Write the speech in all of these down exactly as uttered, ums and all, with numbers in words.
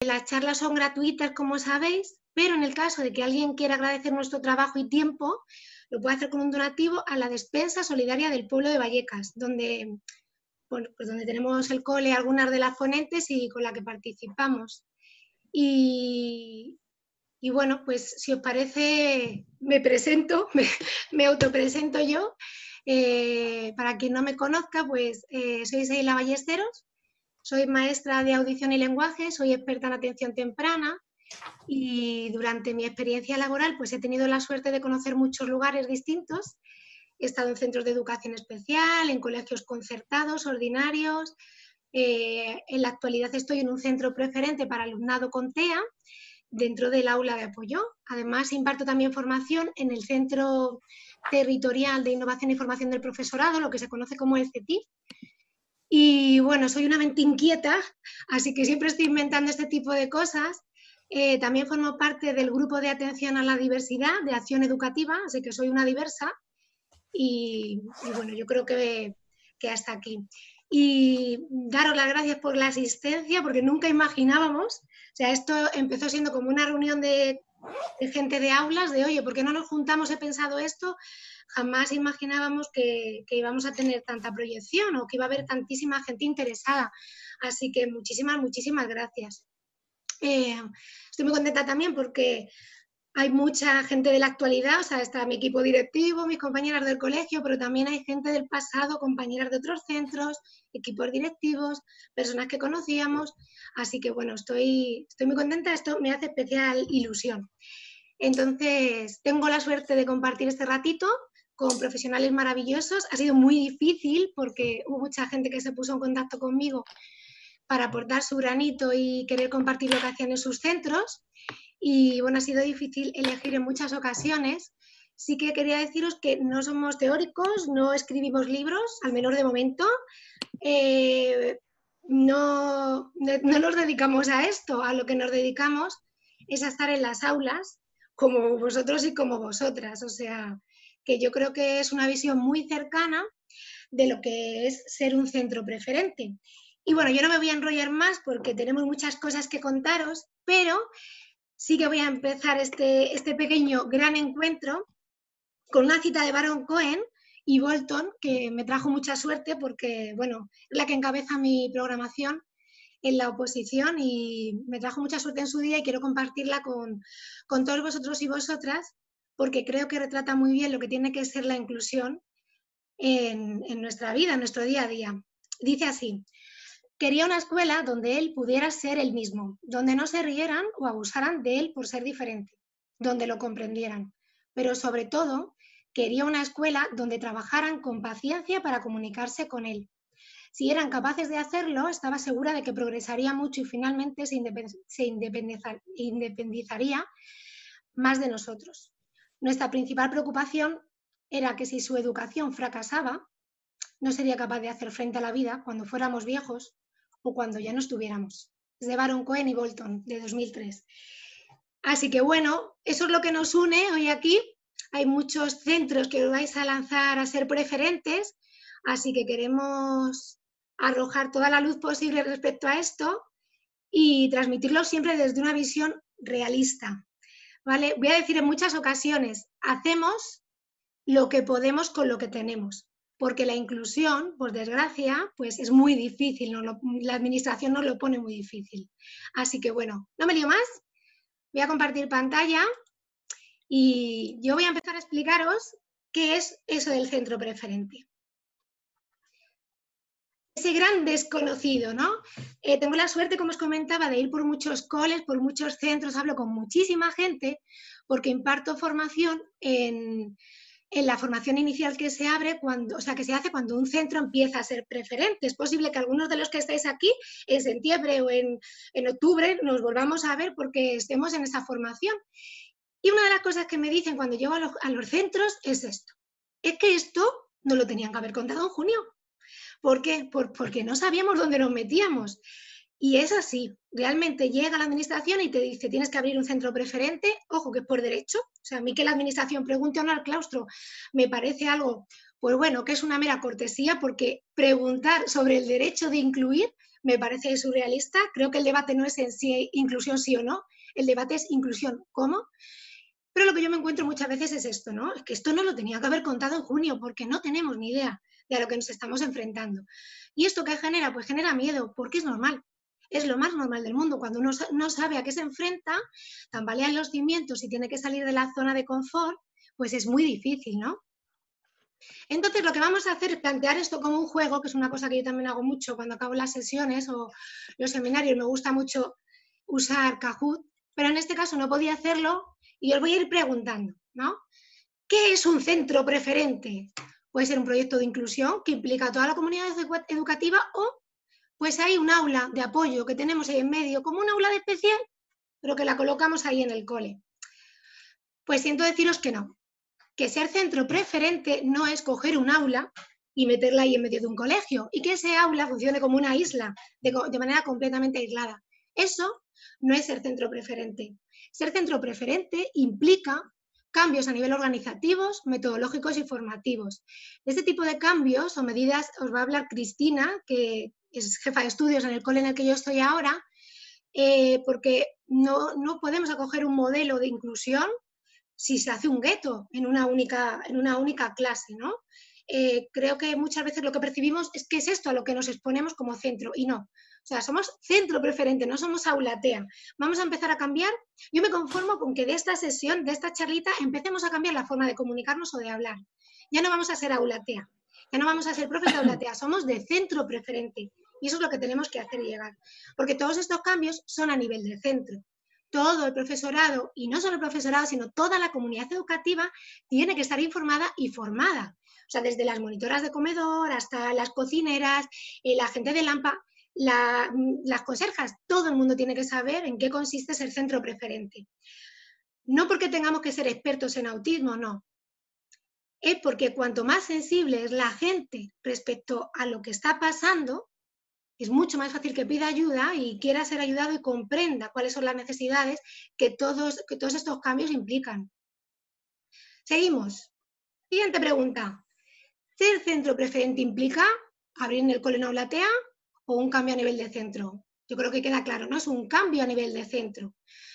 las charlas son gratuitas, como sabéis, pero en el caso de que alguien quiera agradecer nuestro trabajo y tiempo, lo puede hacer con un donativo a la despensa solidaria del pueblo de Vallecas, donde, bueno, pues donde tenemos el cole, algunas de las ponentes y con la que participamos. Y, y bueno, pues si os parece, me presento, me, me autopresento yo. Eh, para quien no me conozca, pues eh, soy Seila Ballesteros, soy maestra de audición y lenguaje, soy experta en atención temprana y durante mi experiencia laboral pues he tenido la suerte de conocer muchos lugares distintos. He estado en centros de educación especial, en colegios concertados, ordinarios. Eh, en la actualidad estoy en un centro preferente para alumnado con T E A dentro del aula de apoyo. Además, imparto también formación en el Centro Territorial de Innovación y Formación del Profesorado, lo que se conoce como el C E T I F. Y bueno, soy una mente inquieta, así que siempre estoy inventando este tipo de cosas. Eh, también formo parte del grupo de atención a la diversidad de Acción Educativa, así que soy una diversa. Y, y bueno, yo creo que, que hasta aquí. Y daros las gracias por la asistencia, porque nunca imaginábamos, o sea, esto empezó siendo como una reunión de, de gente de aulas, de oye, ¿por qué no nos juntamos? He pensado esto, jamás imaginábamos que, que íbamos a tener tanta proyección o que iba a haber tantísima gente interesada. Así que muchísimas, muchísimas gracias. Eh, estoy muy contenta también porque hay mucha gente de la actualidad, o sea, está mi equipo directivo, mis compañeras del colegio, pero también hay gente del pasado, compañeras de otros centros, equipos directivos, personas que conocíamos. Así que, bueno, estoy, estoy muy contenta, esto me hace especial ilusión. Entonces, tengo la suerte de compartir este ratito con profesionales maravillosos. Ha sido muy difícil porque hubo mucha gente que se puso en contacto conmigo para aportar su granito y querer compartir lo que hacían en sus centros. Y bueno, ha sido difícil elegir en muchas ocasiones. Sí que quería deciros que no somos teóricos, no escribimos libros, al menos de momento. Eh, no, no nos dedicamos a esto, a lo que nos dedicamos es a estar en las aulas, como vosotros y como vosotras. O sea, que yo creo que es una visión muy cercana de lo que es ser un centro preferente. Y bueno, yo no me voy a enrollar más porque tenemos muchas cosas que contaros, pero sí que voy a empezar este, este pequeño gran encuentro con una cita de Baron Cohen y Bolton, que me trajo mucha suerte porque, bueno, es la que encabeza mi programación en la oposición y me trajo mucha suerte en su día y quiero compartirla con, con todos vosotros y vosotras porque creo que retrata muy bien lo que tiene que ser la inclusión en, en nuestra vida, en nuestro día a día. Dice así: quería una escuela donde él pudiera ser él mismo, donde no se rieran o abusaran de él por ser diferente, donde lo comprendieran. Pero sobre todo, quería una escuela donde trabajaran con paciencia para comunicarse con él. Si eran capaces de hacerlo, estaba segura de que progresaría mucho y finalmente se, independ se independizar independizaría más de nosotros. Nuestra principal preocupación era que si su educación fracasaba, no sería capaz de hacer frente a la vida cuando fuéramos viejos o cuando ya no estuviéramos. Es de Baron Cohen y Bolton, de dos mil tres. Así que bueno, eso es lo que nos une hoy aquí. Hay muchos centros que os vais a lanzar a ser preferentes, así que queremos arrojar toda la luz posible respecto a esto y transmitirlo siempre desde una visión realista. ¿Vale? Voy a decir en muchas ocasiones, hacemos lo que podemos con lo que tenemos, porque la inclusión, por desgracia, pues es muy difícil, ¿no? Lo, la administración nos lo pone muy difícil. Así que bueno, no me lío más, voy a compartir pantalla y yo voy a empezar a explicaros qué es eso del centro preferente. Ese gran desconocido, ¿no? Eh, tengo la suerte, como os comentaba, de ir por muchos coles, por muchos centros, hablo con muchísima gente, porque imparto formación en, en la formación inicial que se abre, cuando, o sea, que se hace cuando un centro empieza a ser preferente. Es posible que algunos de los que estáis aquí, en septiembre o en, en octubre, nos volvamos a ver porque estemos en esa formación. Y una de las cosas que me dicen cuando llego a los, a los centros es esto. Es que esto no lo tenían que haber contado en junio. ¿Por qué? Por, porque no sabíamos dónde nos metíamos. Y es así, realmente llega la administración y te dice tienes que abrir un centro preferente, ojo que es por derecho, o sea, a mí que la administración pregunte o no al claustro me parece algo, pues bueno, que es una mera cortesía porque preguntar sobre el derecho de incluir me parece surrealista. Creo que el debate no es en sí inclusión sí o no, el debate es inclusión cómo. Pero lo que yo me encuentro muchas veces es esto, ¿no? Es que esto no lo tenía que haber contado en junio porque no tenemos ni idea de a lo que nos estamos enfrentando. ¿Y esto qué genera? Pues genera miedo, porque es normal. Es lo más normal del mundo. Cuando uno no sabe a qué se enfrenta, tambalean los cimientos y tiene que salir de la zona de confort, pues es muy difícil, ¿no? Entonces, lo que vamos a hacer es plantear esto como un juego, que es una cosa que yo también hago mucho cuando acabo las sesiones o los seminarios. Me gusta mucho usar Kahoot, pero en este caso no podía hacerlo y os voy a ir preguntando, ¿no? ¿Qué es un centro preferente? Puede ser un proyecto de inclusión que implica a toda la comunidad educativa o pues hay un aula de apoyo que tenemos ahí en medio, como un aula de especial, pero que la colocamos ahí en el cole. Pues siento deciros que no, que ser centro preferente no es coger un aula y meterla ahí en medio de un colegio y que ese aula funcione como una isla, de, de manera completamente aislada. Eso no es ser centro preferente. Ser centro preferente implica cambios a nivel organizativos, metodológicos y formativos. De este tipo de cambios o medidas os va a hablar Cristina, que es jefa de estudios en el cole en el que yo estoy ahora, eh, porque no, no podemos acoger un modelo de inclusión si se hace un gueto en una única, en una única clase, ¿no? Eh, creo que muchas veces lo que percibimos es que es esto a lo que nos exponemos como centro, y no. O sea, somos centro preferente, no somos aulatea. Vamos a empezar a cambiar. Yo me conformo con que de esta sesión, de esta charlita, empecemos a cambiar la forma de comunicarnos o de hablar. Ya no vamos a ser aulatea, ya no vamos a ser profes de aulatea, somos de centro preferente. Y eso es lo que tenemos que hacer llegar. Porque todos estos cambios son a nivel del centro. Todo el profesorado, y no solo el profesorado, sino toda la comunidad educativa tiene que estar informada y formada. O sea, desde las monitoras de comedor hasta las cocineras, eh, la gente de Lampa, la, las conserjas, todo el mundo tiene que saber en qué consiste ser centro preferente. No porque tengamos que ser expertos en autismo, no. Es porque cuanto más sensible es la gente respecto a lo que está pasando, es mucho más fácil que pida ayuda y quiera ser ayudado y comprenda cuáles son las necesidades que todos, que todos estos cambios implican. Seguimos. Siguiente pregunta. ¿Ser centro preferente implica abrir en el cole una aulatea o un cambio a nivel de centro? Yo creo que queda claro, ¿no? Es un cambio a nivel de centro.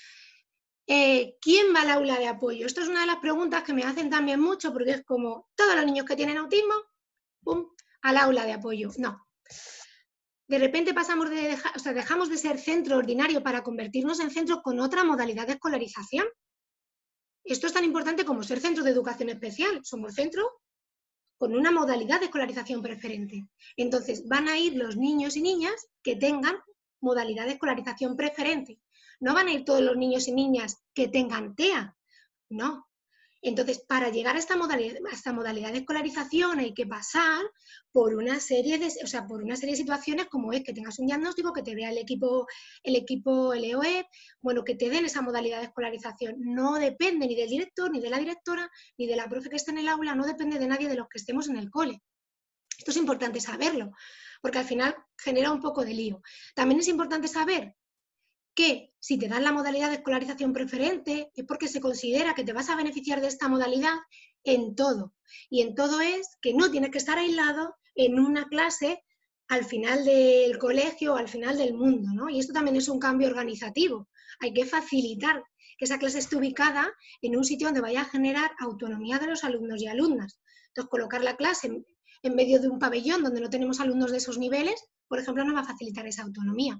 Eh, ¿Quién va al aula de apoyo? Esto es una de las preguntas que me hacen también mucho porque es como todos los niños que tienen autismo, ¡pum!, al aula de apoyo. No. De repente pasamos de dejar, o sea, dejamos de ser centro ordinario para convertirnos en centro con otra modalidad de escolarización. Esto es tan importante como ser centro de educación especial. Somos centro con una modalidad de escolarización preferente. Entonces, van a ir los niños y niñas que tengan modalidad de escolarización preferente. No van a ir todos los niños y niñas que tengan T E A, no. Entonces, para llegar a esta modalidad, a esta modalidad de escolarización hay que pasar por una serie de, o sea, por una serie de situaciones como es que tengas un diagnóstico, que te vea el equipo, el equipo L O E, bueno, que te den esa modalidad de escolarización. No depende ni del director, ni de la directora, ni de la profe que esté en el aula, no depende de nadie de los que estemos en el cole. Esto es importante saberlo, porque al final genera un poco de lío. También es importante saber que si te dan la modalidad de escolarización preferente es porque se considera que te vas a beneficiar de esta modalidad en todo. Y en todo es que no tienes que estar aislado en una clase al final del colegio o al final del mundo, ¿no? Y esto también es un cambio organizativo. Hay que facilitar que esa clase esté ubicada en un sitio donde vaya a generar autonomía de los alumnos y alumnas. Entonces, colocar la clase en, en medio de un pabellón donde no tenemos alumnos de esos niveles, por ejemplo, no va a facilitar esa autonomía.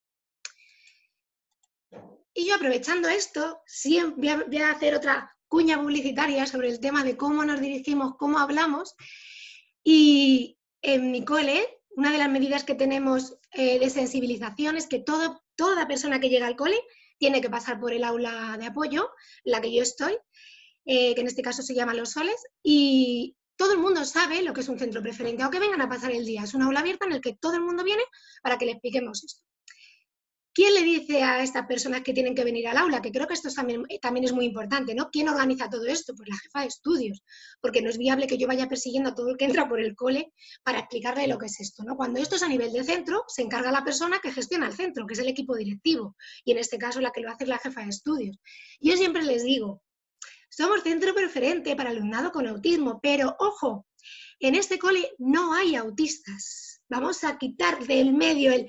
Y yo, aprovechando esto, sí voy a, voy a hacer otra cuña publicitaria sobre el tema de cómo nos dirigimos, cómo hablamos. Y en mi cole, una de las medidas que tenemos eh, de sensibilización es que todo, toda persona que llega al cole tiene que pasar por el aula de apoyo, la que yo estoy, eh, que en este caso se llama Los Soles, y todo el mundo sabe lo que es un centro preferente, aunque vengan a pasar el día. Es un aula abierta en el que todo el mundo viene para que le expliquemos esto. ¿Quién le dice a estas personas que tienen que venir al aula? Que creo que esto también, también es muy importante, ¿no? ¿Quién organiza todo esto? Pues la jefa de estudios, porque no es viable que yo vaya persiguiendo a todo el que entra por el cole para explicarle lo que es esto, ¿no? Cuando esto es a nivel de centro, se encarga la persona que gestiona el centro, que es el equipo directivo, y en este caso la que lo hace es la jefa de estudios. Yo siempre les digo, somos centro preferente para alumnado con autismo, pero ojo, en este cole no hay autistas. Vamos a quitar del medio el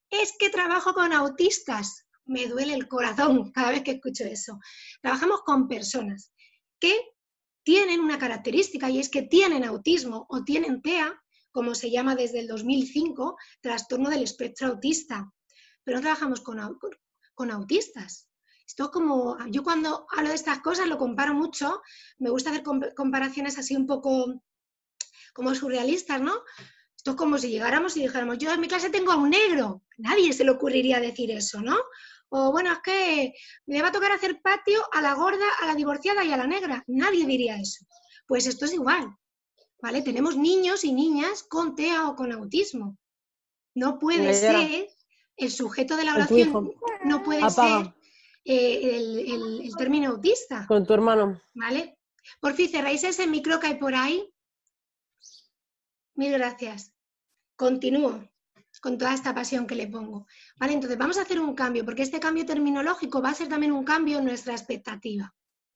es que trabajo con autistas. Me duele el corazón cada vez que escucho eso. Trabajamos con personas que tienen una característica y es que tienen autismo o tienen T E A, como se llama desde el dos mil cinco, trastorno del espectro autista. Pero no trabajamos con, con autistas. Esto es como, yo cuando hablo de estas cosas lo comparo mucho, me gusta hacer comparaciones así un poco como surrealistas, ¿no? Esto es como si llegáramos y dijéramos, yo en mi clase tengo a un negro. Nadie se le ocurriría decir eso, ¿no? O bueno, es que me va a tocar hacer patio a la gorda, a la divorciada y a la negra. Nadie diría eso. Pues esto es igual, ¿vale? Tenemos niños y niñas con T E A o con autismo. No puede ser, el sujeto de la oración no puede Apaga. ser eh, el, el, el término autista. Con tu hermano. ¿Vale? Por fin, cerráis ese micro que hay por ahí. Mil gracias. Continúo con toda esta pasión que le pongo. Vale, entonces vamos a hacer un cambio, porque este cambio terminológico va a ser también un cambio en nuestra expectativa.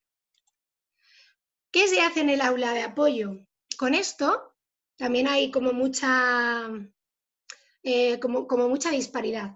¿Qué se hace en el aula de apoyo? Con esto también hay como mucha, eh, como, como mucha disparidad.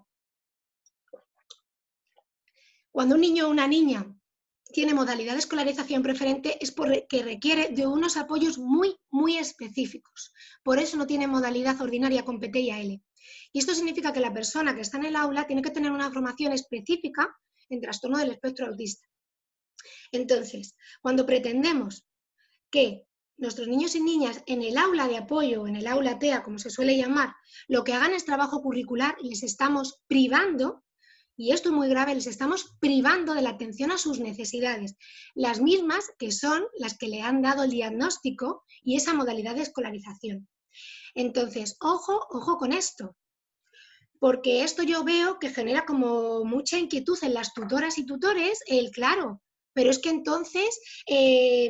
Cuando un niño o una niña tiene modalidad de escolarización preferente es porque requiere de unos apoyos muy, muy específicos. Por eso no tiene modalidad ordinaria con P T y A L. Y esto significa que la persona que está en el aula tiene que tener una formación específica en trastorno del espectro autista. Entonces, cuando pretendemos que nuestros niños y niñas en el aula de apoyo, en el aula T E A, como se suele llamar, lo que hagan es trabajo curricular, les estamos privando, y esto es muy grave, les estamos privando de la atención a sus necesidades, las mismas que son las que le han dado el diagnóstico y esa modalidad de escolarización. Entonces, ojo, ojo con esto, porque esto yo veo que genera como mucha inquietud en las tutoras y tutores, el claro, pero es que entonces eh,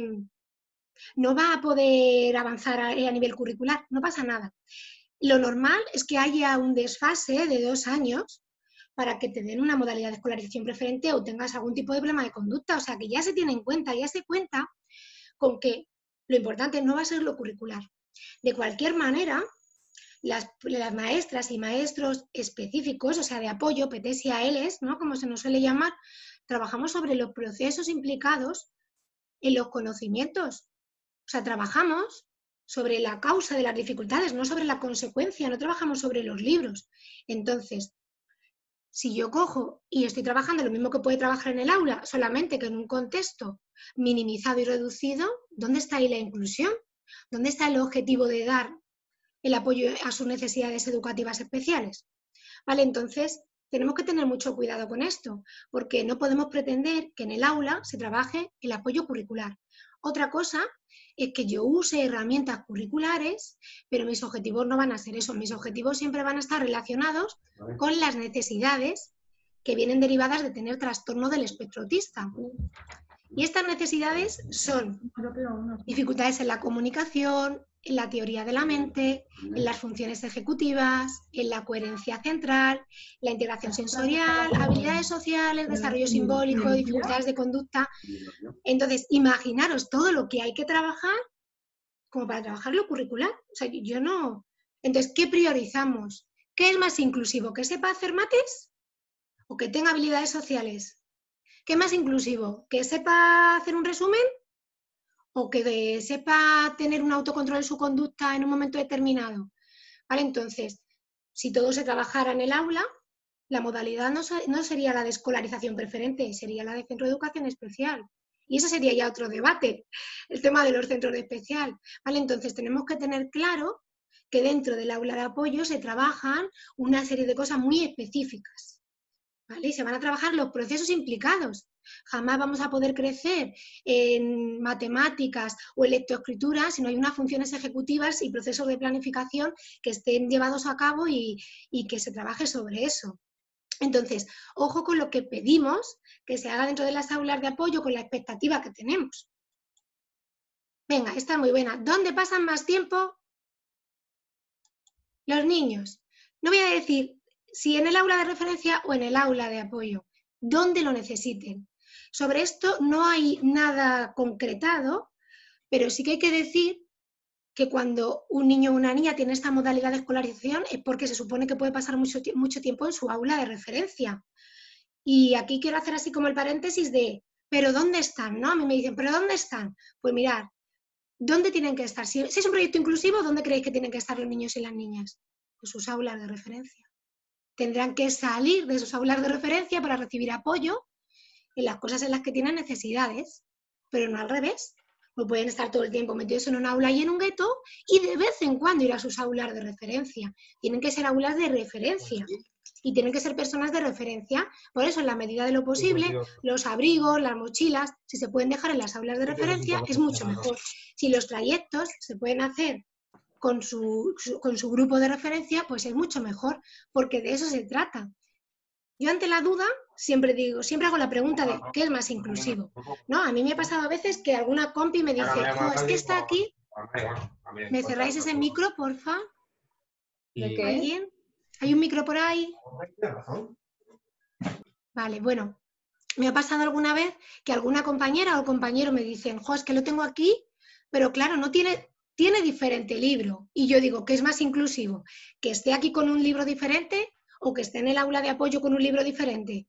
no va a poder avanzar a, a nivel curricular, no pasa nada. Lo normal es que haya un desfase de dos años para que te den una modalidad de escolarización preferente o tengas algún tipo de problema de conducta, o sea que ya se tiene en cuenta, ya se cuenta con que lo importante no va a ser lo curricular. De cualquier manera, las, las maestras y maestros específicos, o sea, de apoyo, P Ts y A Ls, ¿no? Como se nos suele llamar, trabajamos sobre los procesos implicados en los conocimientos. O sea, trabajamos sobre la causa de las dificultades, no sobre la consecuencia, no trabajamos sobre los libros. Entonces, si yo cojo y estoy trabajando lo mismo que puede trabajar en el aula, solamente que en un contexto minimizado y reducido, ¿dónde está ahí la inclusión? ¿Dónde está el objetivo de dar el apoyo a sus necesidades educativas especiales? Vale, entonces tenemos que tener mucho cuidado con esto, porque no podemos pretender que en el aula se trabaje el apoyo curricular. Otra cosa es que yo use herramientas curriculares, pero mis objetivos no van a ser eso. Mis objetivos siempre van a estar relacionados con las necesidades que vienen derivadas de tener trastorno del espectro autista. Y estas necesidades son dificultades en la comunicación, en la teoría de la mente, en las funciones ejecutivas, en la coherencia central, la integración sensorial, habilidades sociales, desarrollo simbólico, dificultades de conducta. Entonces, imaginaros todo lo que hay que trabajar como para trabajar lo curricular. O sea, yo no... Entonces, ¿qué priorizamos? ¿Qué es más inclusivo? ¿Que sepa hacer mates o que tenga habilidades sociales? ¿Qué es más inclusivo? ¿Que sepa hacer un resumen? ¿O que sepa tener un autocontrol de su conducta en un momento determinado? ¿Vale? Entonces, si todo se trabajara en el aula, la modalidad no, no sería la de escolarización preferente, sería la de centro de educación especial. Y eso sería ya otro debate, el tema de los centros de especial. ¿Vale? Entonces, tenemos que tener claro que dentro del aula de apoyo se trabajan una serie de cosas muy específicas. ¿Vale? Y se van a trabajar los procesos implicados. Jamás vamos a poder crecer en matemáticas o en lectoescritura si no hay unas funciones ejecutivas y procesos de planificación que estén llevados a cabo y, y que se trabaje sobre eso. Entonces, ojo con lo que pedimos que se haga dentro de las aulas de apoyo con la expectativa que tenemos. Venga, esta es muy buena. ¿Dónde pasan más tiempo los niños? No voy a decir si en el aula de referencia o en el aula de apoyo, donde lo necesiten. Sobre esto no hay nada concretado, pero sí que hay que decir que cuando un niño o una niña tiene esta modalidad de escolarización es porque se supone que puede pasar mucho, mucho tiempo en su aula de referencia. Y aquí quiero hacer así como el paréntesis de, ¿pero dónde están? ¿No? A mí me dicen, ¿pero dónde están? Pues mirad, ¿dónde tienen que estar? Si, si es un proyecto inclusivo, ¿dónde creéis que tienen que estar los niños y las niñas? En sus aulas de referencia. Tendrán que salir de sus aulas de referencia para recibir apoyo en las cosas en las que tienen necesidades, pero no al revés. No pueden estar todo el tiempo metidos en un aula y en un gueto y de vez en cuando ir a sus aulas de referencia. Tienen que ser aulas de referencia y tienen que ser personas de referencia. Por eso, en la medida de lo posible, los abrigos, las mochilas, si se pueden dejar en las aulas de referencia, es mucho mejor. Si los trayectos se pueden hacer con su, su, con su grupo de referencia, pues es mucho mejor, porque de eso se trata. Yo ante la duda siempre digo, siempre hago la pregunta de ¿qué es más inclusivo? ¿No? A mí me ha pasado a veces que alguna compi me dice, jo, es que está aquí, ¿me cerráis ese micro, porfa? ¿De qué? ¿Alguien? ¿Hay un micro por ahí? Vale, bueno, me ha pasado alguna vez que alguna compañera o compañero me dicen, jo, es que lo tengo aquí, pero claro, no tiene, tiene diferente libro. Y yo digo, ¿qué es más inclusivo? ¿Que esté aquí con un libro diferente o que esté en el aula de apoyo con un libro diferente?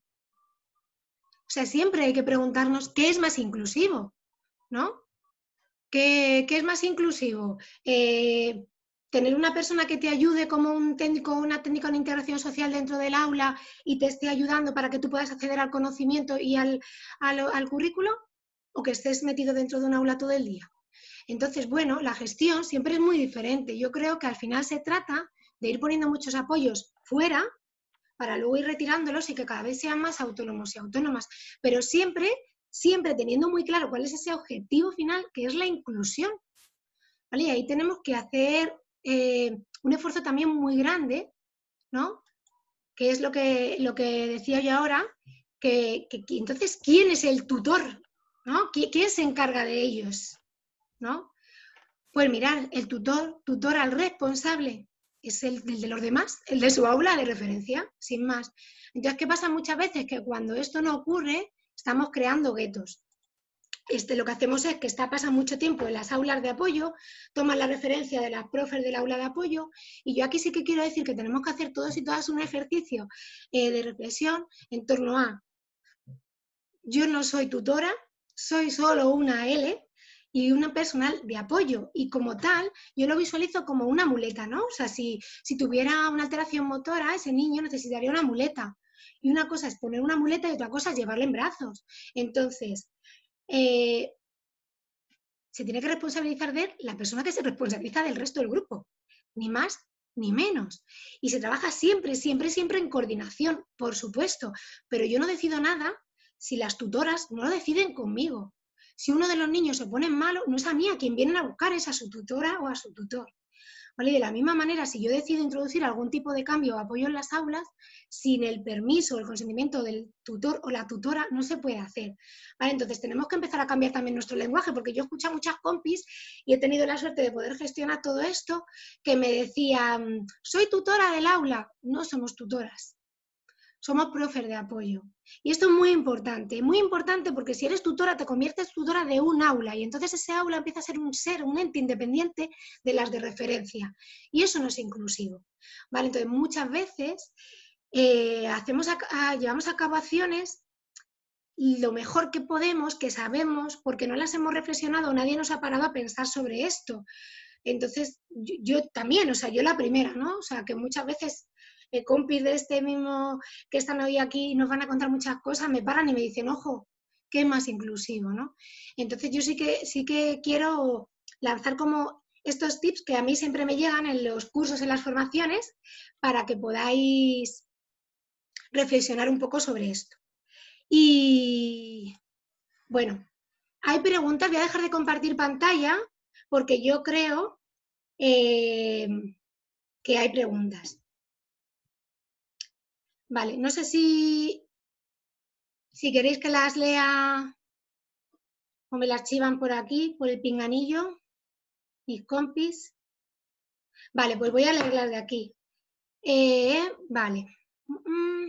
O sea, siempre hay que preguntarnos qué es más inclusivo, ¿no? ¿Qué, qué es más inclusivo? Eh, tener una persona que te ayude como un técnico o una técnica en integración social dentro del aula y te esté ayudando para que tú puedas acceder al conocimiento y al, al, al currículo, o que estés metido dentro de un aula todo el día. Entonces, bueno, la gestión siempre es muy diferente. Yo creo que al final se trata de ir poniendo muchos apoyos fuera para luego ir retirándolos y que cada vez sean más autónomos y autónomas, pero siempre, siempre teniendo muy claro cuál es ese objetivo final, que es la inclusión. ¿Vale? Y ahí tenemos que hacer eh, un esfuerzo también muy grande, ¿no? Que es lo que, lo que decía yo ahora, que, que, que entonces, ¿quién es el tutor? ¿No? ¿Quién se encarga de ellos? ¿No? Pues mirar, el tutor, tutor al responsable, es el, el de los demás, el de su aula de referencia, sin más. Entonces, ¿qué pasa muchas veces? Que cuando esto no ocurre, estamos creando guetos. Este, lo que hacemos es que está, pasa mucho tiempo en las aulas de apoyo, toman la referencia de las profes del aula de apoyo, y yo aquí sí que quiero decir que tenemos que hacer todos y todas un ejercicio eh, de reflexión en torno a, yo no soy tutora, soy solo una L, y una personal de apoyo, y como tal yo lo visualizo como una muleta, ¿no? O sea, si, si tuviera una alteración motora, ese niño necesitaría una muleta, y una cosa es poner una muleta y otra cosa es llevarle en brazos. Entonces, eh, se tiene que responsabilizar de la persona que se responsabiliza del resto del grupo, ni más ni menos. Y se trabaja siempre, siempre, siempre en coordinación, por supuesto, pero yo no decido nada si las tutoras no lo deciden conmigo. Si uno de los niños se pone malo, no es a mí a quien vienen a buscar, es a su tutora o a su tutor. ¿Vale? De la misma manera, si yo decido introducir algún tipo de cambio o apoyo en las aulas, sin el permiso o el consentimiento del tutor o la tutora, no se puede hacer. ¿Vale? Entonces, tenemos que empezar a cambiar también nuestro lenguaje, porque yo escucho a muchas compis y he tenido la suerte de poder gestionar todo esto, que me decían, soy tutora del aula. No somos tutoras. Somos profes de apoyo. Y esto es muy importante, muy importante porque si eres tutora te conviertes tutora de un aula y entonces ese aula empieza a ser un ser, un ente independiente de las de referencia. Y eso no es inclusivo. ¿Vale? Entonces muchas veces eh, hacemos a, a, llevamos a cabo acciones lo mejor que podemos, que sabemos, porque no las hemos reflexionado, nadie nos ha parado a pensar sobre esto. Entonces, yo, yo también, o sea, yo la primera, ¿no? O sea, que muchas veces eh, compis de este mismo que están hoy aquí y nos van a contar muchas cosas, me paran y me dicen, ojo, qué más inclusivo, ¿no? Entonces, yo sí que, sí que quiero lanzar como estos tips que a mí siempre me llegan en los cursos, en las formaciones, para que podáis reflexionar un poco sobre esto. Y bueno, hay preguntas, voy a dejar de compartir pantalla porque yo creo eh, que hay preguntas. Vale, no sé si, si queréis que las lea o me las chivan por aquí, por el pinganillo, mis compis. Vale, pues voy a leerlas de aquí. Eh, vale. Mm,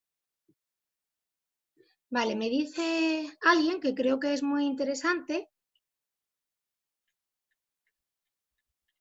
vale, me dice alguien que creo que es muy interesante.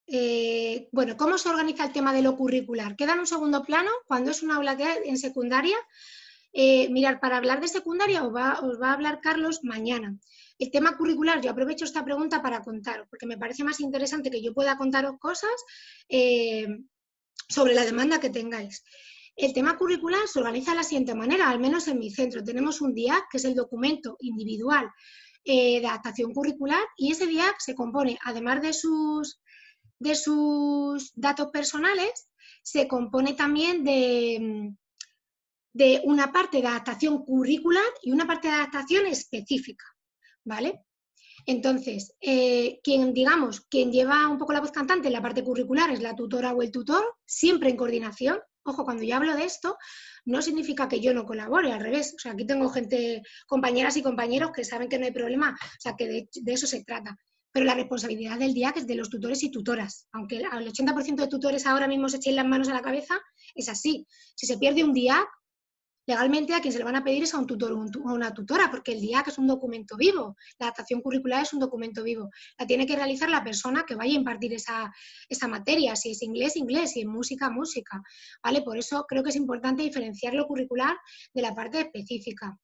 Eh, bueno, ¿cómo se organiza el tema de lo curricular? Queda en un segundo plano cuando es un aula que en secundaria. Eh, mirad, para hablar de secundaria os va, os va a hablar Carlos mañana. El tema curricular, yo aprovecho esta pregunta para contaros, porque me parece más interesante que yo pueda contaros cosas eh, sobre la demanda que tengáis. El tema curricular se organiza de la siguiente manera, al menos en mi centro. Tenemos un D I A C, que es el documento individual eh, de adaptación curricular, y ese D I A C se compone, además de sus, de sus datos personales, se compone también de, de una parte de adaptación curricular y una parte de adaptación específica, ¿vale? Entonces, eh, quien, digamos, quien lleva un poco la voz cantante en la parte curricular es la tutora o el tutor, siempre en coordinación. Ojo, cuando yo hablo de esto, no significa que yo no colabore, al revés. O sea, aquí tengo gente, compañeras y compañeros que saben que no hay problema, o sea, que de, de eso se trata. Pero la responsabilidad del D I A C es de los tutores y tutoras. Aunque el ochenta por ciento de tutores ahora mismo se echen las manos a la cabeza, es así. Si se pierde un D I A C, legalmente a quien se le van a pedir es a un tutor o a una tutora, porque el D I A C es un documento vivo, la adaptación curricular es un documento vivo, la tiene que realizar la persona que vaya a impartir esa, esa materia, si es inglés, inglés, si es música, música, ¿vale? Por eso creo que es importante diferenciar lo curricular de la parte específica.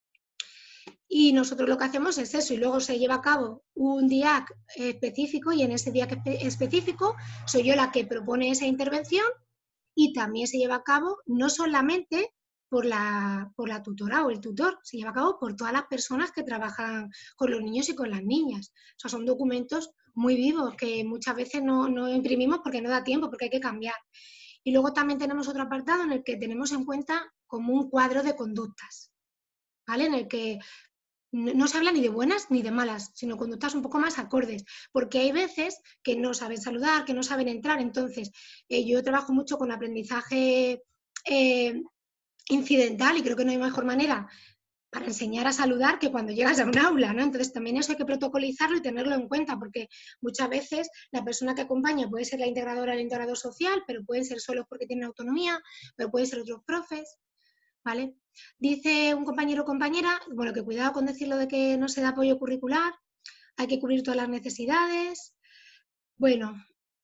Y nosotros lo que hacemos es eso, y luego se lleva a cabo un D I A C específico, y en ese D I A C específico soy yo la que propone esa intervención, y también se lleva a cabo no solamente por la, por la tutora o el tutor, se lleva a cabo por todas las personas que trabajan con los niños y con las niñas. O sea, son documentos muy vivos que muchas veces no, no imprimimos porque no da tiempo, porque hay que cambiar. Y luego también tenemos otro apartado en el que tenemos en cuenta como un cuadro de conductas, ¿vale? En el que no se habla ni de buenas ni de malas, sino conductas un poco más acordes, porque hay veces que no saben saludar, que no saben entrar. Entonces, eh, yo trabajo mucho con aprendizaje eh, incidental, y creo que no hay mejor manera para enseñar a saludar que cuando llegas a un aula, ¿no? Entonces también eso hay que protocolizarlo y tenerlo en cuenta, porque muchas veces la persona que acompaña puede ser la integradora o el integrador social, pero pueden ser solos porque tienen autonomía, pero pueden ser otros profes, ¿vale? Dice un compañero o compañera, bueno, que cuidado con decirlo de que no se da apoyo curricular, hay que cubrir todas las necesidades. Bueno,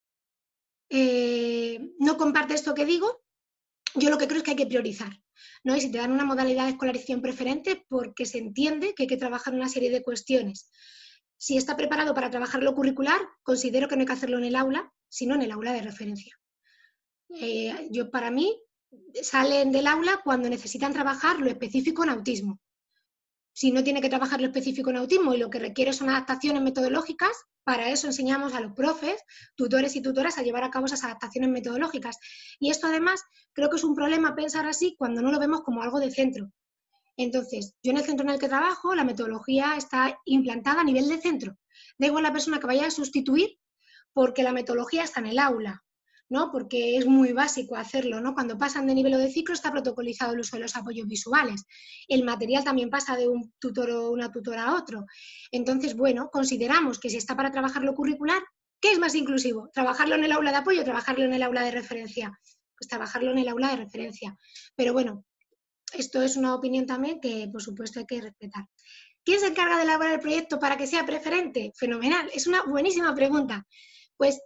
eh, no comparte esto que digo. Yo lo que creo es que hay que priorizar, ¿no? Y si te dan una modalidad de escolarización preferente, porque se entiende que hay que trabajar una serie de cuestiones. Si está preparado para trabajar lo curricular, considero que no hay que hacerlo en el aula, sino en el aula de referencia. Eh, yo, para mí, salen del aula cuando necesitan trabajar lo específico en autismo. Si no tiene que trabajar lo específico en autismo y lo que requiere son adaptaciones metodológicas, para eso enseñamos a los profes, tutores y tutoras a llevar a cabo esas adaptaciones metodológicas. Y esto además creo que es un problema pensar así cuando no lo vemos como algo de centro. Entonces, yo en el centro en el que trabajo, la metodología está implantada a nivel de centro. Da igual la persona que vaya a sustituir, porque la metodología está en el aula, ¿no? Porque es muy básico hacerlo, ¿no? Cuando pasan de nivel o de ciclo está protocolizado el uso de los apoyos visuales. El material también pasa de un tutor o una tutora a otro. Entonces, bueno, consideramos que si está para trabajar lo curricular, ¿qué es más inclusivo? ¿Trabajarlo en el aula de apoyo o trabajarlo en el aula de referencia? Pues trabajarlo en el aula de referencia. Pero bueno, esto es una opinión también que, por supuesto, hay que respetar. ¿Quién se encarga de elaborar el proyecto para que sea preferente? Fenomenal, es una buenísima pregunta. Pues,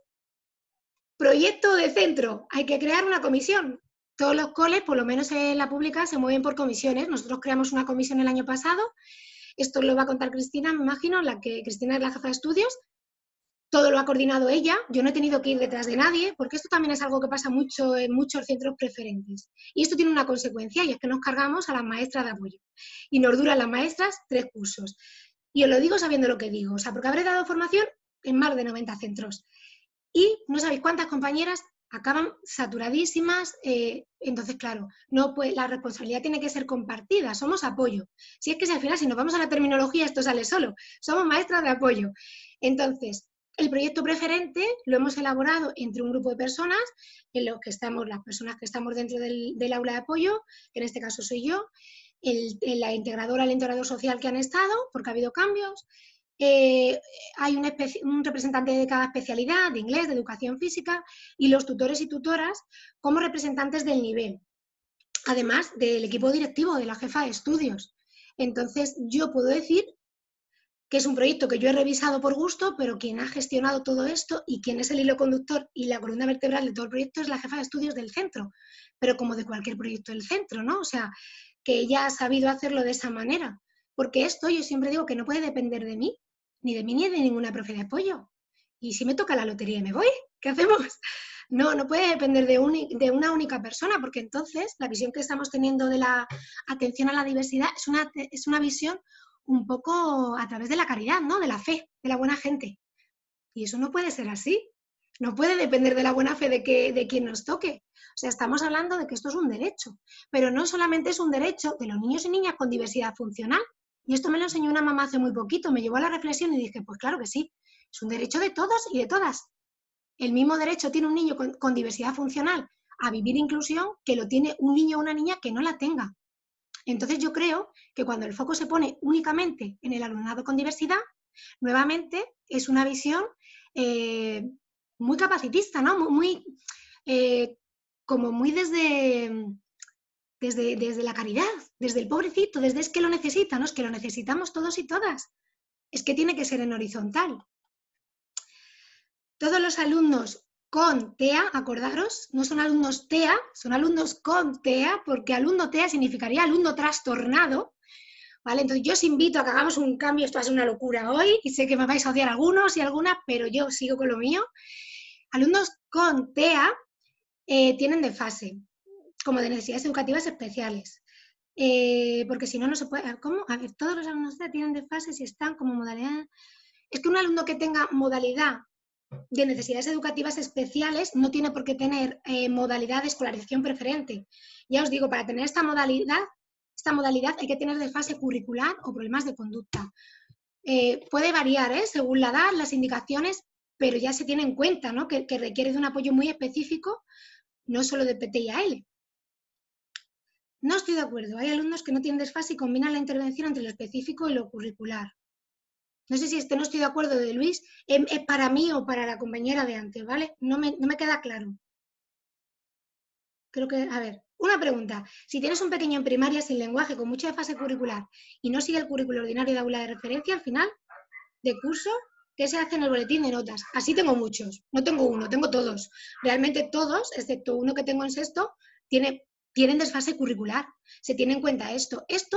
proyecto de centro, hay que crear una comisión. Todos los coles, por lo menos en la pública, se mueven por comisiones. Nosotros creamos una comisión el año pasado, esto lo va a contar Cristina, me imagino, la que Cristina es la jefa de estudios. Todo lo ha coordinado ella, yo no he tenido que ir detrás de nadie, porque esto también es algo que pasa mucho en muchos centros preferentes. Y esto tiene una consecuencia, y es que nos cargamos a las maestras de apoyo. Y nos duran las maestras tres cursos. Y os lo digo sabiendo lo que digo, o sea, porque habré dado formación en más de noventa centros. Y no sabéis cuántas compañeras acaban saturadísimas, eh, entonces, claro, no, pues, la responsabilidad tiene que ser compartida, somos apoyo. Si es que si al final, si nos vamos a la terminología, esto sale solo, somos maestras de apoyo. Entonces, el proyecto preferente lo hemos elaborado entre un grupo de personas, en los que estamos, las personas que estamos dentro del, del aula de apoyo, que en este caso soy yo, el, la integradora, el integrador social que han estado, porque ha habido cambios. Eh, hay un, un representante de cada especialidad, de inglés, de educación física, y los tutores y tutoras como representantes del nivel, además del equipo directivo, de la jefa de estudios. Entonces, yo puedo decir que es un proyecto que yo he revisado por gusto, pero quien ha gestionado todo esto y quien es el hilo conductor y la columna vertebral de todo el proyecto es la jefa de estudios del centro, pero como de cualquier proyecto del centro, ¿no? O sea, que ella ha sabido hacerlo de esa manera, porque esto yo siempre digo que no puede depender de mí, ni de mí ni de ninguna profe de apoyo. Y si me toca la lotería y me voy, ¿qué hacemos? No, no puede depender de, un, de una única persona, porque entonces la visión que estamos teniendo de la atención a la diversidad es una, es una visión un poco a través de la caridad, ¿no? De la fe, de la buena gente. Y eso no puede ser así. No puede depender de la buena fe de, que, de quien nos toque. O sea, estamos hablando de que esto es un derecho. Pero no solamente es un derecho de los niños y niñas con diversidad funcional. Y esto me lo enseñó una mamá hace muy poquito. Me llevó a la reflexión y dije, pues claro que sí. Es un derecho de todos y de todas. El mismo derecho tiene un niño con, con diversidad funcional a vivir inclusión que lo tiene un niño o una niña que no la tenga. Entonces yo creo que cuando el foco se pone únicamente en el alumnado con diversidad, nuevamente es una visión eh, muy capacitista, ¿no? Muy, muy eh, como muy desde, desde, desde la caridad, desde el pobrecito, desde es que lo necesita, ¿no? Es que lo necesitamos todos y todas. Es que tiene que ser en horizontal. Todos los alumnos con T E A, acordaros, no son alumnos T E A, son alumnos con T E A, porque alumno T E A significaría alumno trastornado, ¿vale? Entonces yo os invito a que hagamos un cambio, esto va a ser una locura hoy, y sé que me vais a odiar algunos y algunas, pero yo sigo con lo mío. Alumnos con T E A eh, tienen desfase, como de necesidades educativas especiales, eh, porque si no, no se puede... ¿Cómo? A ver, todos los alumnos T E A tienen desfase si están como modalidad... Es que un alumno que tenga modalidad de necesidades educativas especiales no tiene por qué tener eh, modalidad de escolarización preferente. Ya os digo, para tener esta modalidad, esta modalidad hay que tener desfase curricular o problemas de conducta. Eh, puede variar ¿eh? según la edad, las indicaciones, pero ya se tiene en cuenta, ¿no? que, que requiere de un apoyo muy específico, no solo de P T y A L. No estoy de acuerdo. Hay alumnos que no tienen desfase y combinan la intervención entre lo específico y lo curricular. No sé si este no estoy de acuerdo de Luis, es para mí o para la compañera de antes, ¿vale? No me, no me queda claro. Creo que, a ver, una pregunta. Si tienes un pequeño en primaria sin lenguaje, con mucha fase curricular y no sigue el currículo ordinario de aula de referencia, al final de curso, ¿qué se hace en el boletín de notas? Así tengo muchos, no tengo uno, tengo todos. Realmente todos, excepto uno que tengo en sexto, tiene, tienen desfase curricular. Se tiene en cuenta esto. Esto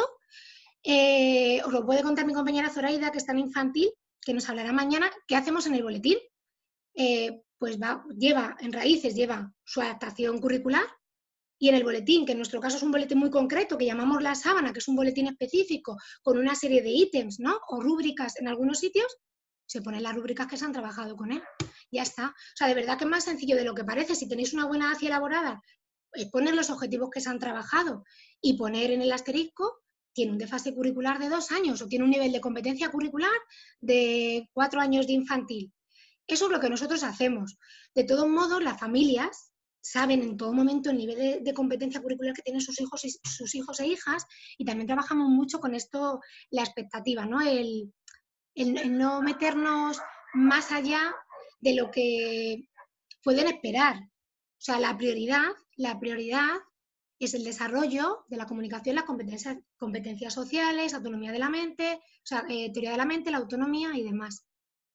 Eh, os lo puede contar mi compañera Zoraida, que está en infantil, que nos hablará mañana, qué hacemos en el boletín. Eh, pues va, lleva, en raíces, lleva su adaptación curricular, y en el boletín, que en nuestro caso es un boletín muy concreto, que llamamos La Sábana, que es un boletín específico, con una serie de ítems, ¿no? O rúbricas en algunos sitios, se ponen las rúbricas que se han trabajado con él. Ya está. O sea, de verdad que es más sencillo de lo que parece. Si tenéis una buena ACI elaborada, eh, poner los objetivos que se han trabajado y poner en el asterisco tiene un desfase curricular de dos años o tiene un nivel de competencia curricular de cuatro años de infantil. Eso es lo que nosotros hacemos. De todos modos, las familias saben en todo momento el nivel de, de competencia curricular que tienen sus hijos, y, sus hijos e hijas, y también trabajamos mucho con esto, la expectativa, ¿no? El, el, el no meternos más allá de lo que pueden esperar. O sea, la prioridad, la prioridad es el desarrollo de la comunicación, las competencias, competencias sociales, autonomía de la mente, o sea, eh, teoría de la mente, la autonomía y demás.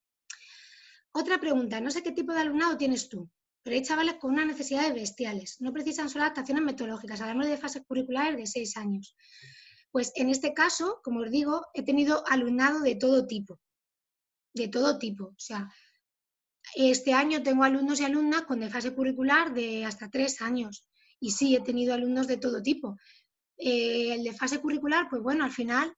Otra pregunta, no sé qué tipo de alumnado tienes tú, pero hay chavales con unas necesidades bestiales, no precisan solo adaptaciones metodológicas, hablamos de fases curriculares de seis años. Pues en este caso, como os digo, he tenido alumnado de todo tipo, de todo tipo, o sea, este año tengo alumnos y alumnas con desfase curricular de hasta tres años. Y sí, he tenido alumnos de todo tipo. Eh, el desfase curricular, pues bueno, al final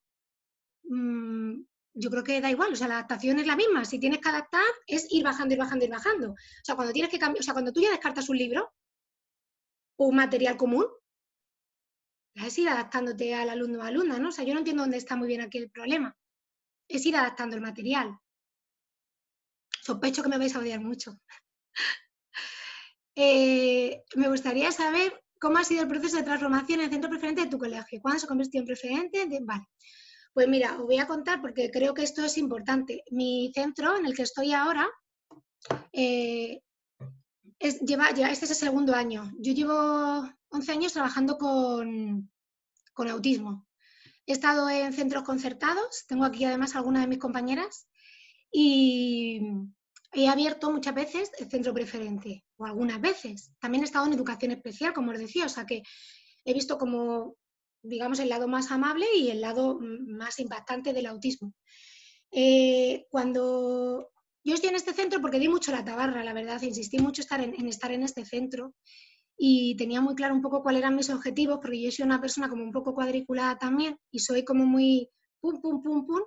mmm, yo creo que da igual, o sea, la adaptación es la misma. Si tienes que adaptar, es ir bajando, ir bajando, ir bajando. O sea, cuando tienes que cambiar, o sea, cuando tú ya descartas un libro o un material común, ya es ir adaptándote al alumno o alumna, ¿no? O sea, yo no entiendo dónde está muy bien aquí el problema. Es ir adaptando el material. Sospecho que me vais a odiar mucho. Eh, me gustaría saber cómo ha sido el proceso de transformación en el centro preferente de tu colegio. ¿Cuándo se convirtió en preferente? De... Vale. Pues mira, os voy a contar porque creo que esto es importante. Mi centro, en el que estoy ahora, eh, es, lleva, lleva, este es el segundo año. Yo llevo once años trabajando con, con autismo. he estado en centros concertados, tengo aquí además algunas de mis compañeras, y he abierto muchas veces el centro preferente, o algunas veces. También he estado en educación especial, como os decía, o sea que he visto como, digamos, el lado más amable y el lado más impactante del autismo. Eh, cuando yo estoy en este centro, porque di mucho la tabarra, la verdad, insistí mucho estar en, en estar en este centro y tenía muy claro un poco cuáles eran mis objetivos, porque yo soy una persona como un poco cuadriculada también y soy como muy pum, pum, pum, pum.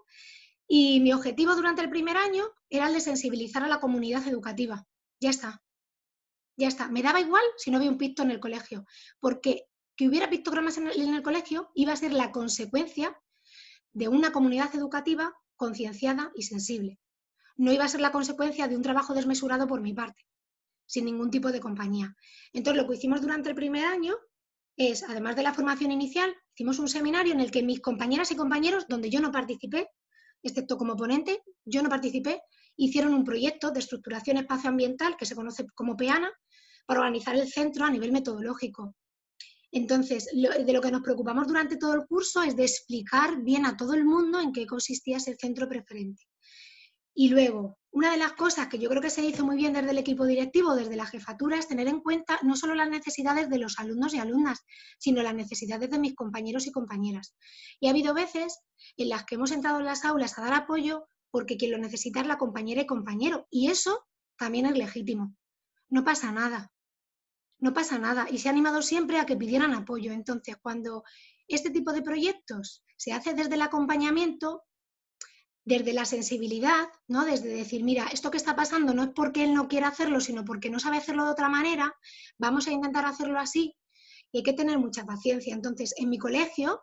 Y mi objetivo durante el primer año era el de sensibilizar a la comunidad educativa. Ya está, ya está. Me daba igual si no había un picto en el colegio, porque que hubiera pictogramas en el, en el colegio iba a ser la consecuencia de una comunidad educativa concienciada y sensible. No iba a ser la consecuencia de un trabajo desmesurado por mi parte, sin ningún tipo de compañía. Entonces, lo que hicimos durante el primer año es, además de la formación inicial, hicimos un seminario en el que mis compañeras y compañeros, donde yo no participé, excepto como ponente, yo no participé, hicieron un proyecto de estructuración espacioambiental que se conoce como PEANA para organizar el centro a nivel metodológico. Entonces, lo, de lo que nos preocupamos durante todo el curso es de explicar bien a todo el mundo en qué consistía ese centro preferente. Y luego, una de las cosas que yo creo que se hizo muy bien desde el equipo directivo, desde la jefatura, es tener en cuenta no solo las necesidades de los alumnos y alumnas, sino las necesidades de mis compañeros y compañeras. Y ha habido veces en las que hemos entrado en las aulas a dar apoyo porque quien lo necesita es la compañera y compañero. Y eso también es legítimo. No pasa nada. No pasa nada. Y se ha animado siempre a que pidieran apoyo. Entonces, cuando este tipo de proyectos se hace desde el acompañamiento, desde la sensibilidad, ¿no? Desde decir, mira, esto que está pasando no es porque él no quiera hacerlo, sino porque no sabe hacerlo de otra manera, vamos a intentar hacerlo así, y hay que tener mucha paciencia. Entonces, en mi colegio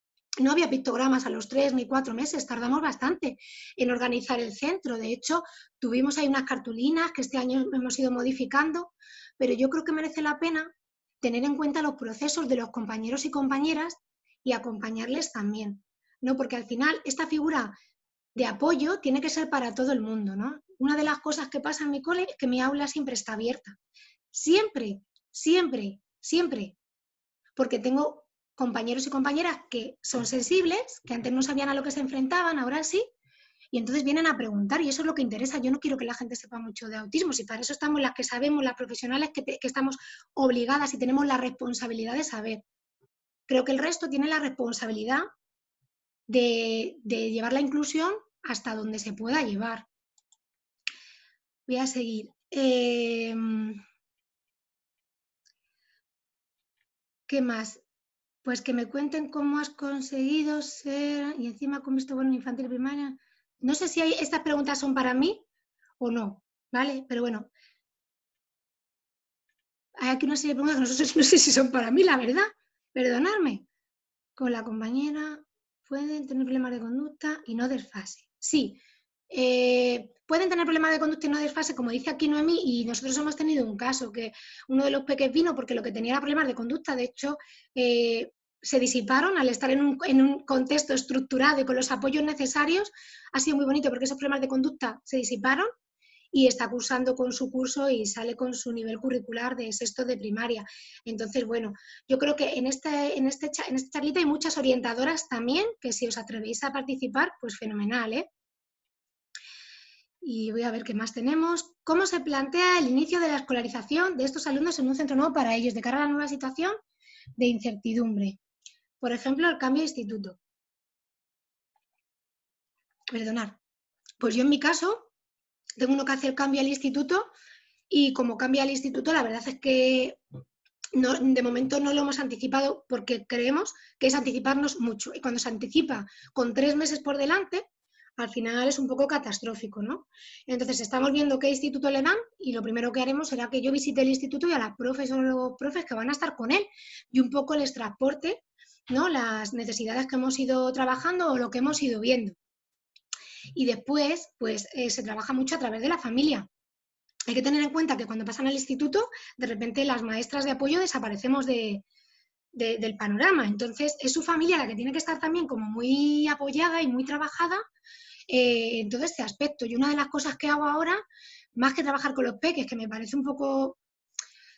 no había pictogramas a los tres ni cuatro meses, tardamos bastante en organizar el centro. De hecho, tuvimos ahí unas cartulinas que este año hemos ido modificando, pero yo creo que merece la pena tener en cuenta los procesos de los compañeros y compañeras y acompañarles también, ¿no? Porque al final esta figura de apoyo tiene que ser para todo el mundo, ¿no? Una de las cosas que pasa en mi cole es que mi aula siempre está abierta. Siempre, siempre, siempre. Porque tengo compañeros y compañeras que son sensibles, que antes no sabían a lo que se enfrentaban, ahora sí, y entonces vienen a preguntar, y eso es lo que interesa. Yo no quiero que la gente sepa mucho de autismo, si para eso estamos las que sabemos, las profesionales que, te, que estamos obligadas y tenemos la responsabilidad de saber. Creo que el resto tiene la responsabilidad de, de llevar la inclusión hasta donde se pueda llevar. Voy a seguir. Eh, ¿Qué más? Pues que me cuenten cómo has conseguido ser, y encima con visto bueno infantil y primaria. No sé si hay, estas preguntas son para mí o no, ¿vale? Pero bueno, hay aquí una serie de preguntas que no sé, no sé si son para mí, la verdad. Perdonadme. Con la compañera pueden tener problemas de conducta y no desfase. Sí, eh, pueden tener problemas de conducta y no desfase, como dice aquí Noemí, y nosotros hemos tenido un caso que uno de los peques vino porque lo que tenía era problemas de conducta. De hecho, eh, se disiparon al estar en un, en un contexto estructurado y con los apoyos necesarios. Ha sido muy bonito porque esos problemas de conducta se disiparon y está cursando con su curso y sale con su nivel curricular de sexto de primaria. Entonces, bueno, yo creo que en este, en este, en esta charlita hay muchas orientadoras también, que si os atrevéis a participar, pues fenomenal, ¿eh? Y voy a ver qué más tenemos. ¿Cómo se plantea el inicio de la escolarización de estos alumnos en un centro nuevo para ellos, de cara a la nueva situación de incertidumbre? Por ejemplo, el cambio de instituto. Perdonad. Pues yo en mi caso tengo uno que hacer el cambio al instituto y como cambia al instituto, la verdad es que no, de momento no lo hemos anticipado porque creemos que es anticiparnos mucho. Y cuando se anticipa con tres meses por delante, al final es un poco catastrófico, ¿no? Entonces estamos viendo qué instituto le dan y lo primero que haremos será que yo visite el instituto y a las profes o los profes que van a estar con él y un poco les transporte, ¿no? Las necesidades que hemos ido trabajando o lo que hemos ido viendo. Y después, pues eh, se trabaja mucho a través de la familia. Hay que tener en cuenta que cuando pasan al instituto, de repente las maestras de apoyo desaparecemos de, de, del panorama. Entonces, es su familia la que tiene que estar también como muy apoyada y muy trabajada eh, en todo este aspecto. Y una de las cosas que hago ahora, más que trabajar con los peques, que me parece un poco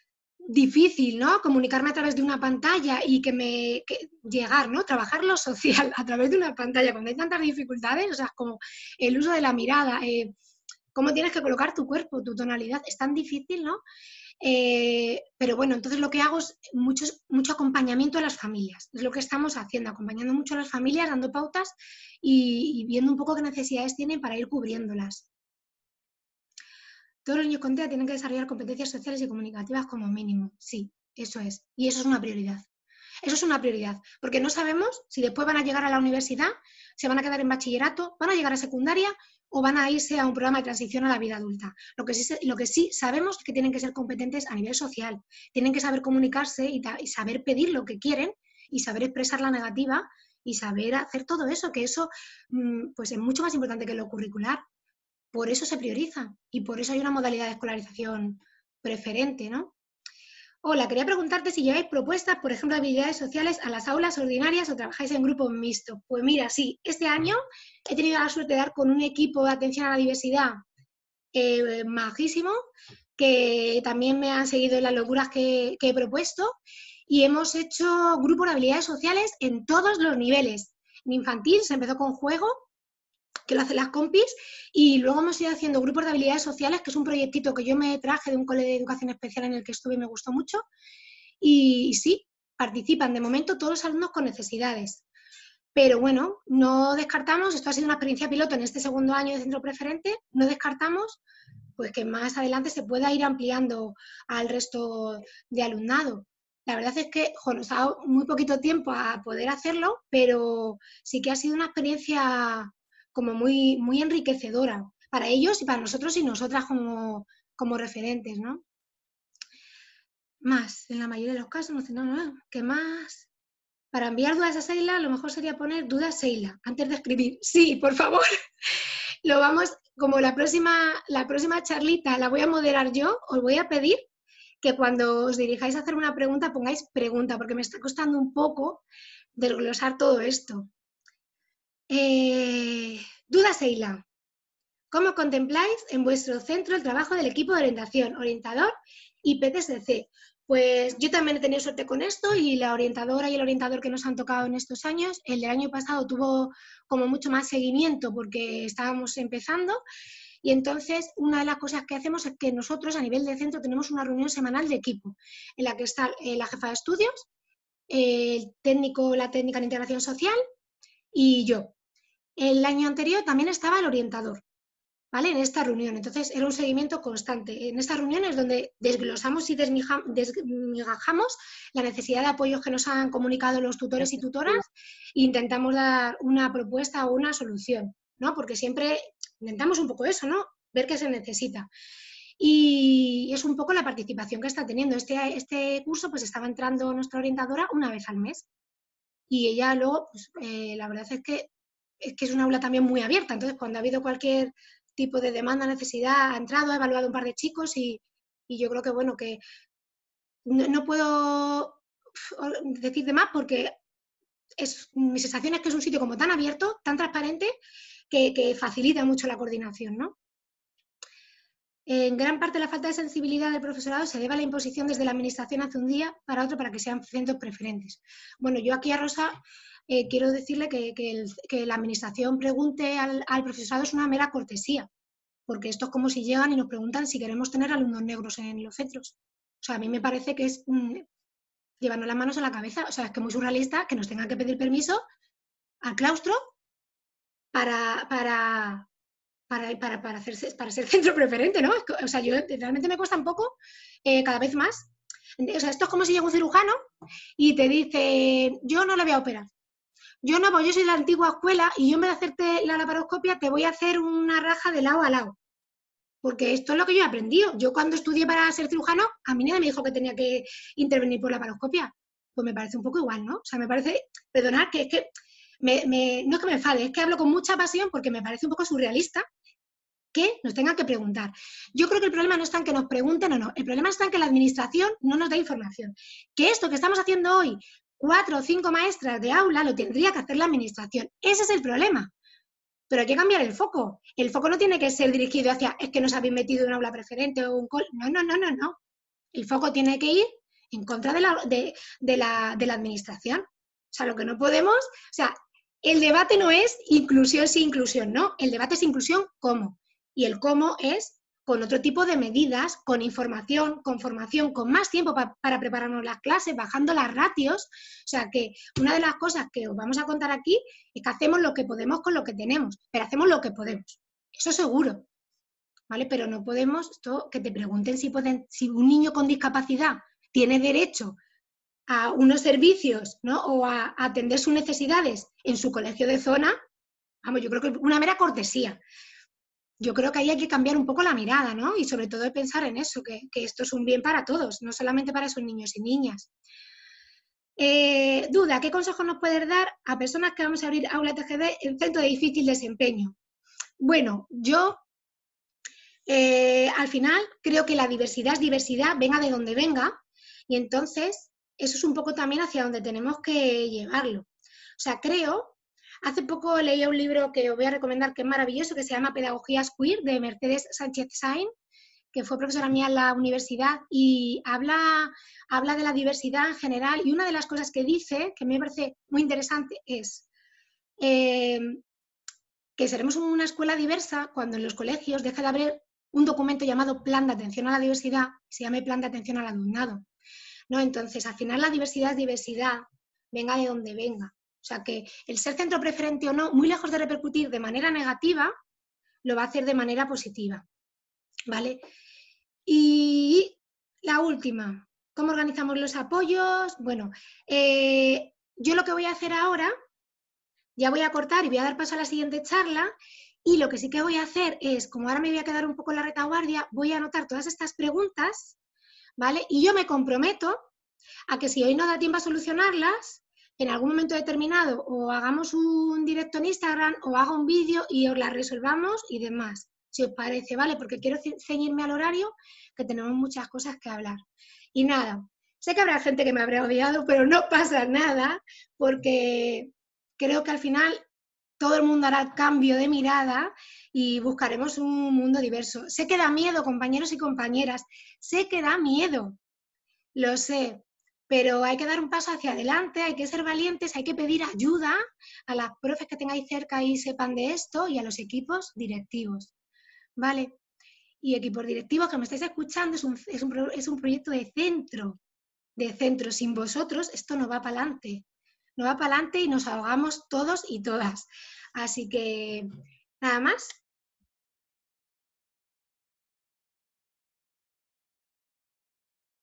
difícil, ¿no? Comunicarme a través de una pantalla y que me que llegar, ¿no? Trabajar lo social a través de una pantalla cuando hay tantas dificultades, o sea, como el uso de la mirada, eh, cómo tienes que colocar tu cuerpo, tu tonalidad, es tan difícil, ¿no? Eh, pero bueno, entonces lo que hago es mucho, mucho acompañamiento a las familias, es lo que estamos haciendo, acompañando mucho a las familias, dando pautas y, y viendo un poco qué necesidades tienen para ir cubriéndolas. Todos los niños con TEA tienen que desarrollar competencias sociales y comunicativas como mínimo. Sí, eso es. Y eso es una prioridad. Eso es una prioridad. Porque no sabemos si después van a llegar a la universidad, se van a quedar en bachillerato, van a llegar a secundaria o van a irse a un programa de transición a la vida adulta. Lo que sí, lo que sí sabemos es que tienen que ser competentes a nivel social. Tienen que saber comunicarse y, y saber pedir lo que quieren y saber expresar la negativa y saber hacer todo eso, que eso pues es mucho más importante que lo curricular. Por eso se prioriza y por eso hay una modalidad de escolarización preferente, ¿no? Hola, quería preguntarte si lleváis propuestas, por ejemplo, de habilidades sociales a las aulas ordinarias o trabajáis en grupos mixtos. Pues mira, sí, este año he tenido la suerte de dar con un equipo de atención a la diversidad eh, majísimo, que también me han seguido en las locuras que, que he propuesto, y hemos hecho grupos de habilidades sociales en todos los niveles. En infantil se empezó con juego, que lo hacen las compis, y luego hemos ido haciendo grupos de habilidades sociales, que es un proyectito que yo me traje de un cole de educación especial en el que estuve y me gustó mucho, y, y sí, participan de momento todos los alumnos con necesidades. Pero bueno, no descartamos, esto ha sido una experiencia piloto en este segundo año de centro preferente, no descartamos pues que más adelante se pueda ir ampliando al resto de alumnado. La verdad es que jo, nos ha dado muy poquito tiempo a poder hacerlo, pero sí que ha sido una experiencia como muy, muy enriquecedora para ellos y para nosotros y nosotras como, como referentes, ¿no? Más, en la mayoría de los casos, no, no, no, ¿qué más? Para enviar dudas a Seila, lo mejor sería poner dudas Seila, antes de escribir. Sí, por favor. Lo vamos, como la próxima, la próxima charlita la voy a moderar yo, os voy a pedir que cuando os dirijáis a hacer una pregunta pongáis pregunta, porque me está costando un poco desglosar todo esto. Eh, duda Seila. ¿Cómo contempláis en vuestro centro el trabajo del equipo de orientación, orientador y P T S C? Pues yo también he tenido suerte con esto y la orientadora y el orientador que nos han tocado en estos años, el del año pasado tuvo como mucho más seguimiento porque estábamos empezando y entonces una de las cosas que hacemos es que nosotros a nivel de centro tenemos una reunión semanal de equipo en la que está la jefa de estudios, el técnico, la técnica de integración social y yo. El año anterior también estaba el orientador, ¿vale? En esta reunión. Entonces, era un seguimiento constante. En estas reuniones donde desglosamos y desmigajamos la necesidad de apoyos que nos han comunicado los tutores y tutoras e intentamos dar una propuesta o una solución, ¿no? Porque siempre intentamos un poco eso, ¿no? Ver qué se necesita. Y es un poco la participación que está teniendo. Este, este curso, pues estaba entrando nuestra orientadora una vez al mes. Y ella luego, pues, eh, la verdad es que, es que es un aula también muy abierta. Entonces, cuando ha habido cualquier tipo de demanda, necesidad, ha entrado, ha evaluado un par de chicos y, y yo creo que, bueno, que no, no puedo decir de más porque es, mi sensación es que es un sitio como tan abierto, tan transparente, que, que facilita mucho la coordinación, ¿no? En gran parte la falta de sensibilidad del profesorado se debe a la imposición desde la administración hace un día para otro para que sean centros preferentes. Bueno, yo aquí a Rosa eh, quiero decirle que, que, el, que la administración pregunte al, al profesorado es una mera cortesía, porque esto es como si llegan y nos preguntan si queremos tener alumnos negros en los centros. O sea, a mí me parece que es mmm, llevarnos las manos a la cabeza. O sea, es que es muy surrealista que nos tengan que pedir permiso al claustro para... para Para, para, para, hacerse, para ser centro preferente, ¿no? O sea, yo realmente me cuesta un poco, eh, cada vez más. O sea, esto es como si llega un cirujano y te dice, yo no le voy a operar. Yo no, pues yo soy de la antigua escuela y yo en vez de hacerte la laparoscopia te voy a hacer una raja de lado a lado. Porque esto es lo que yo he aprendido. Yo cuando estudié para ser cirujano, a mí nadie me dijo que tenía que intervenir por la laparoscopia. Pues me parece un poco igual, ¿no? O sea, me parece, perdonad, que es que, me, me, no es que me enfade, es que hablo con mucha pasión porque me parece un poco surrealista que nos tengan que preguntar. Yo creo que el problema no está en que nos pregunten o no, el problema está en que la administración no nos da información. Que esto que estamos haciendo hoy, cuatro o cinco maestras de aula, lo tendría que hacer la administración. Ese es el problema. Pero hay que cambiar el foco. El foco no tiene que ser dirigido hacia, es que nos habéis metido en un aula preferente o un col... No, no, no, no, no. El foco tiene que ir en contra de la, de, de la, de la administración. O sea, lo que no podemos, o sea, el debate no es inclusión sí, inclusión no, el debate es inclusión cómo. Y el cómo es con otro tipo de medidas, con información, con formación, con más tiempo pa, para prepararnos las clases, bajando las ratios. O sea que una de las cosas que os vamos a contar aquí es que hacemos lo que podemos con lo que tenemos, pero hacemos lo que podemos. Eso seguro, ¿vale? Pero no podemos, esto, que te pregunten si, pueden, si un niño con discapacidad tiene derecho a unos servicios, ¿no? O a, a atender sus necesidades en su colegio de zona, vamos, yo creo que una mera cortesía. Yo creo que ahí hay que cambiar un poco la mirada, ¿no? Y sobre todo pensar en eso, que, que esto es un bien para todos, no solamente para esos niños y niñas. Eh, Duda, ¿qué consejos nos puedes dar a personas que vamos a abrir aula T G D en centro de difícil desempeño? Bueno, yo eh, al final creo que la diversidad es diversidad, venga de donde venga, y entonces eso es un poco también hacia donde tenemos que llevarlo. O sea, creo... Hace poco leí un libro que os voy a recomendar que es maravilloso, que se llama Pedagogías Queer, de Mercedes Sánchez Sain, que fue profesora mía en la universidad, y habla, habla de la diversidad en general, y una de las cosas que dice, que me parece muy interesante, es eh, que seremos una escuela diversa cuando en los colegios deje de haber un documento llamado Plan de Atención a la Diversidad, y se llame Plan de Atención al Alumnado, ¿no? Entonces, al final la diversidad es diversidad, venga de donde venga. O sea que el ser centro preferente o no, muy lejos de repercutir de manera negativa, lo va a hacer de manera positiva, ¿vale? Y la última, ¿cómo organizamos los apoyos? Bueno, eh, yo lo que voy a hacer ahora, ya voy a cortar y voy a dar paso a la siguiente charla, y lo que sí que voy a hacer es, como ahora me voy a quedar un poco en la retaguardia, voy a anotar todas estas preguntas, ¿vale? Y yo me comprometo a que si hoy no da tiempo a solucionarlas, en algún momento determinado o hagamos un directo en Instagram o haga un vídeo y os la resolvamos y demás, si os parece, ¿vale? Porque quiero ceñirme al horario, que tenemos muchas cosas que hablar. Y nada, sé que habrá gente que me habrá odiado, pero no pasa nada, porque creo que al final todo el mundo hará cambio de mirada y buscaremos un mundo diverso. Sé que da miedo, compañeros y compañeras, sé que da miedo, lo sé, pero hay que dar un paso hacia adelante, hay que ser valientes, hay que pedir ayuda a las profes que tengáis cerca y sepan de esto, y a los equipos directivos, ¿vale? Y equipos directivos que me estáis escuchando, es un, es un, es un proyecto de centro, de centro. Sin vosotros esto no va para adelante, no va para adelante y nos ahogamos todos y todas. Así que nada más.